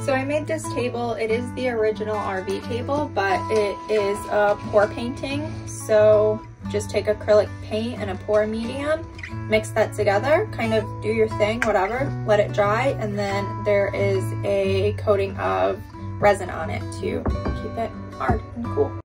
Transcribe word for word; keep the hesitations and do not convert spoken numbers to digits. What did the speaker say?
So I made this table. It is the original R V table, but it is a pour painting. So just take acrylic paint and a pour medium, mix that together, kind of do your thing, whatever, let it dry, and then there is a coating of resin on it to keep it hard and cool.